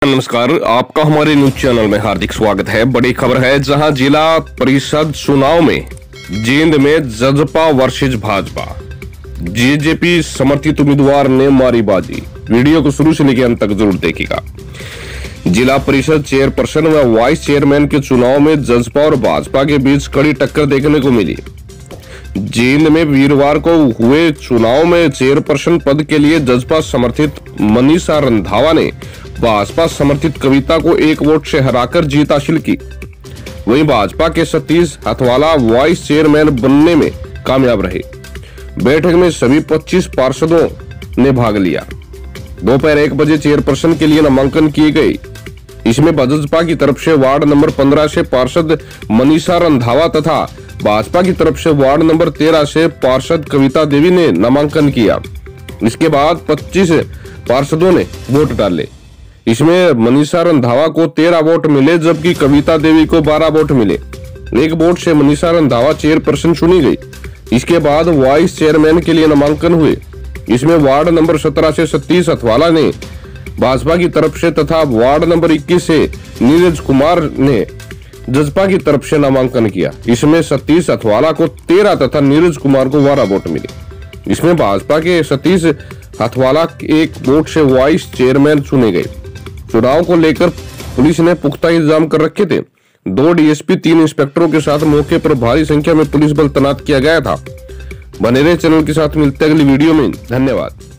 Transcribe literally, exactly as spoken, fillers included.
नमस्कार, आपका हमारे न्यूज चैनल में हार्दिक स्वागत है। बड़ी खबर है, जहां जिला परिषद चुनाव में जींद में जजपा वर्सेज भाजपा, जेजेपी समर्थित उम्मीदवार ने मारी बाजी। वीडियो को शुरू से लेकर अंत तक जरूर देखिएगा। जिला परिषद चेयरपर्सन व वाइस चेयरमैन के चुनाव में जजपा और भाजपा के बीच कड़ी टक्कर देखने को मिली। जींद में वीरवार को हुए चुनाव में चेयरपर्सन पद के लिए जजपा समर्थित मनीषा रंधावा ने भाजपा समर्थित कविता को एक वोट से हराकर जीत हासिल की। वहीं भाजपा के सतीश हथवाला वाइस चेयरमैन बनने में कामयाब रहे। बैठक में सभी पच्चीस पार्षदों ने भाग लिया। दोपहर एक बजे चेयरपर्सन के लिए नामांकन किए गए। इसमें भाजपा की तरफ से वार्ड नंबर पंद्रह से पार्षद मनीषा रंधावा तथा भाजपा की तरफ से वार्ड नंबर तेरह से पार्षद कविता देवी ने नामांकन किया। इसके बाद पच्चीस पार्षदों ने वोट डाले। इसमें मनीषा रंधावा को तेरह वोट मिले, जबकि कविता देवी को बारह वोट मिले। एक वोट से मनीषा रंधावा चेयरपर्सन चुनी गई। इसके बाद वाइस चेयरमैन के लिए नामांकन हुए। इसमें वार्ड नंबर सत्रह से सतीश हथवाला ने भाजपा की तरफ से तथा वार्ड नंबर इक्कीस से नीरज कुमार ने जजपा की तरफ से नामांकन किया। इसमें सतीश हथवाला को तेरह तथा नीरज कुमार को बारह वोट मिले। इसमें भाजपा के सतीश हथवाला एक वोट से वाइस चेयरमैन चुने गए। चुनाव को लेकर पुलिस ने पुख्ता इंतजाम कर रखे थे। दो डीएसपी तीन इंस्पेक्टरों के साथ मौके पर भारी संख्या में पुलिस बल तैनात किया गया था। बने रहे चैनल के साथ, मिलते अगली वीडियो में। धन्यवाद।